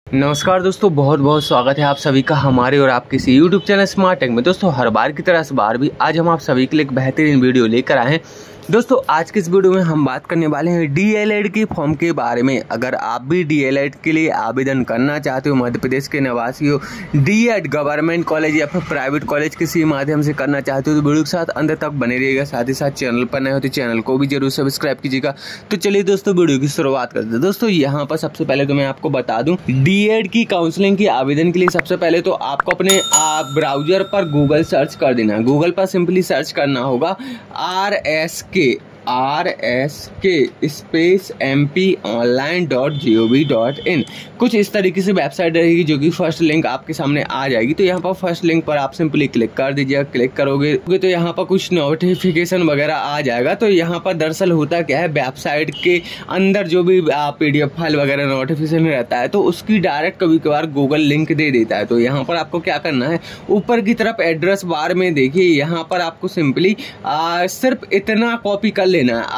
नमस्कार दोस्तों, बहुत बहुत स्वागत है आप सभी का हमारे और आपके इसी यूट्यूब चैनल स्मार्ट टेक में। दोस्तों हर बार की तरह इस बार भी आज हम आप सभी के लिए एक बेहतरीन वीडियो लेकर आए हैं। दोस्तों आज के इस वीडियो में हम बात करने वाले हैं डीएलएड के फॉर्म के बारे में। अगर आप भी डीएलएड के लिए आवेदन करना चाहते हो, मध्य प्रदेश के निवासी हो, डीएड गवर्नमेंट कॉलेज या फिर प्राइवेट कॉलेज किसी माध्यम से करना चाहते हो तो वीडियो के साथ अंत तक बने रहिएगा। साथ ही साथ चैनल पर नए हो तो चैनल को भी जरूर सब्सक्राइब कीजिएगा। तो चलिए दोस्तों वीडियो की शुरुआत करते हैं। दोस्तों यहाँ पर सबसे पहले तो मैं आपको बता दूं, डीएड की काउंसलिंग के आवेदन के लिए सबसे पहले तो आपको अपने ब्राउजर पर गूगल सर्च कर देना है। गूगल पर सिंपली सर्च करना होगा RSK स्पेस mponline.gov.in। कुछ इस तरीके से वेबसाइट रहेगी जो कि फर्स्ट लिंक आपके सामने आ जाएगी। तो यहाँ पर फर्स्ट लिंक पर आप सिंपली क्लिक कर दीजिएगा। क्लिक करोगे तो यहाँ पर कुछ नोटिफिकेशन वगैरह आ जाएगा। तो यहाँ पर दरअसल होता क्या है, वेबसाइट के अंदर जो भी PDF फाइल वगैरह नोटिफिकेशन रहता है तो उसकी डायरेक्ट कभी कभार गूगल लिंक दे देता है। तो यहाँ पर आपको क्या करना है, ऊपर की तरफ एड्रेस बार में देखिए, यहाँ पर आपको सिंपली सिर्फ इतना कॉपी कर लेना है,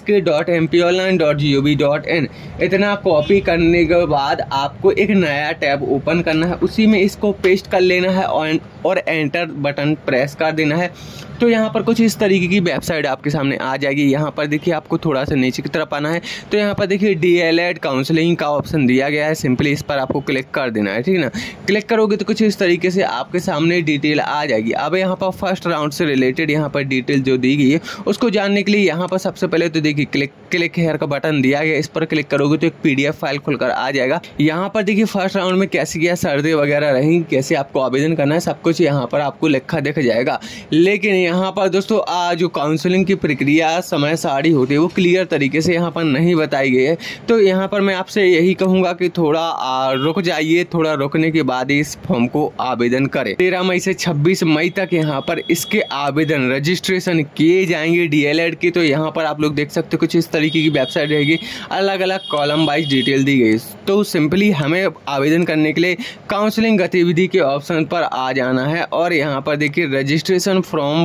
rsk.mponline.gov.in। इतना कॉपी करने के बाद आपको एक नया टैब ओपन करना है, उसी में इसको पेस्ट कर लेना है और एंटर बटन प्रेस कर देना है। तो यहाँ पर कुछ इस तरीके की वेबसाइट आपके सामने आ जाएगी। यहाँ पर देखिए आपको थोड़ा सा नीचे की तरफ आना है तो यहाँ पर देखिए डीएलएड काउंसलिंग का ऑप्शन दिया गया है। सिंपली इस पर आपको क्लिक कर देना है, ठीक है ना। क्लिक करोगे तो कुछ इस तरीके से आपके सामने डिटेल आ जाएगी। अब यहाँ पर फर्स्ट राउंड से रिलेटेड यहाँ पर डिटेल जो दी गई है उसको जानने के लिए यहाँ पर सबसे पहले तो देखिए क्लिक हेयर का बटन दिया गया। इस पर क्लिक करोगे तो एक PDF फाइल खुलकर आ जाएगा। यहाँ पर देखिए फर्स्ट राउंड में कैसी क्या सर्दी वगैरह रही, कैसे आपको आवेदन करना है, सब कुछ यहाँ पर आपको लिखा दिख जाएगा। लेकिन यहाँ पर दोस्तों जो काउंसलिंग की प्रक्रिया समय सारणी होती है वो क्लियर तरीके से यहाँ पर नहीं बताई गई है। तो यहाँ पर मैं आपसे यही कहूँगा कि थोड़ा रुक जाइए, थोड़ा रुकने के बाद इस फॉर्म को आवेदन करें। 13 मई से 26 मई तक यहाँ पर इसके आवेदन रजिस्ट्रेशन किए जाएंगे डीएलएड के। तो यहाँ पर आप लोग देख सकते हो कुछ इस तरीके की वेबसाइट रहेगी, अलग अलग कॉलम वाइज डिटेल दी गई। तो सिंपली हमें आवेदन करने के लिए काउंसलिंग गतिविधि के ऑप्शन पर आ जाना है और यहाँ पर देखिए registration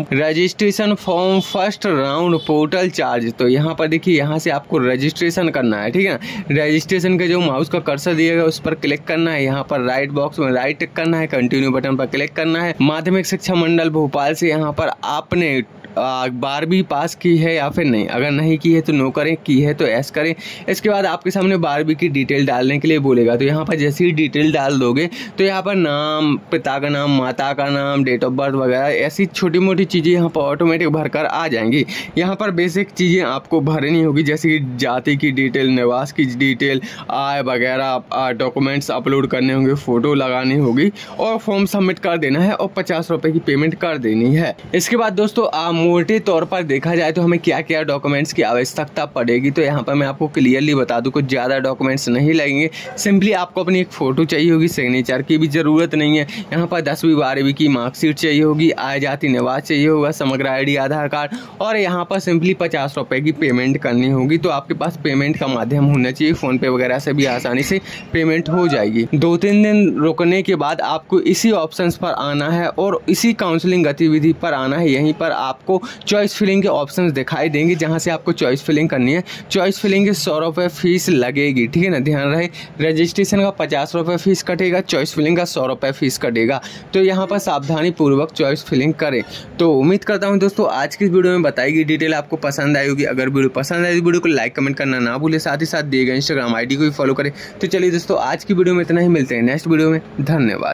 form first round portal charge. तो यहाँ पर देखिए यहाँ से आपको रजिस्ट्रेशन करना है, ठीक है। रजिस्ट्रेशन के जो माउस का कर्सर दिया गया उस पर क्लिक करना है। यहाँ पर राइट बॉक्स में राइट टिक करना है, कंटिन्यू बटन पर क्लिक करना है। माध्यमिक शिक्षा मंडल भोपाल से यहाँ पर आपने 12वीं पास की है या फिर नहीं, अगर नहीं की है तो नो करें, की है तो एस करें। इसके बाद आपके सामने 12वीं की डिटेल डालने के लिए बोलेगा। तो यहाँ पर जैसे ही डिटेल डाल दोगे तो यहाँ पर नाम, पिता का नाम, माता का नाम, डेट ऑफ बर्थ वगैरह ऐसी छोटी मोटी चीज़ें यहाँ पर ऑटोमेटिक भरकर आ जाएंगी। यहाँ पर बेसिक चीज़ें आपको भरनी होगी जैसे कि जाति की डिटेल, निवास की डिटेल, आय वगैरह, डॉक्यूमेंट्स अपलोड करने होंगे, फ़ोटो लगानी होगी और फॉर्म सबमिट कर देना है और 50 रुपये की पेमेंट कर देनी है। इसके बाद दोस्तों मोटे तौर पर देखा जाए तो हमें क्या क्या डॉक्यूमेंट्स की आवश्यकता पड़ेगी। तो यहाँ पर मैं आपको क्लियरली बता दूं, कुछ ज़्यादा डॉक्यूमेंट्स नहीं लगेंगे। सिंपली आपको अपनी एक फ़ोटो चाहिए होगी, सिग्नेचर की भी ज़रूरत नहीं है। यहाँ पर 10वीं 12वीं की मार्कशीट चाहिए होगी, आय जाति निवास चाहिए होगा, समग्र ID आधार कार्ड और यहाँ पर सिंपली 50 रुपये की पेमेंट करनी होगी। तो आपके पास पेमेंट का माध्यम होना चाहिए, फ़ोनपे वगैरह से भी आसानी से पेमेंट हो जाएगी। 2-3 दिन रुकने के बाद आपको इसी ऑप्शन पर आना है और इसी काउंसलिंग गतिविधि पर आना है। यहीं पर आपको चॉइस फिलिंग के ऑप्शंस दिखाई देंगे जहां से आपको चॉइस फिलिंग करनी है। चॉइस फिलिंग के 100 रुपये फीस लगेगी, ठीक है ना। ध्यान रहे, रजिस्ट्रेशन का 50 रुपये फीस कटेगा, चॉइस फिलिंग का 100 रुपये फीस कटेगा। तो यहाँ पर सावधानी पूर्वक चॉइस फिलिंग करें। तो उम्मीद करता हूँ दोस्तों आज की वीडियो में बताई गई डिटेल आपको पसंद आई होगी। अगर वीडियो पसंद आई तो वीडियो को लाइक कमेंट करना ना भूले, साथ ही साथ दिए गए Instagram ID को भी फॉलो करें। तो चलिए दोस्तों आज की वीडियो में इतना ही, मिलते हैं नेक्स्ट वीडियो में। धन्यवाद।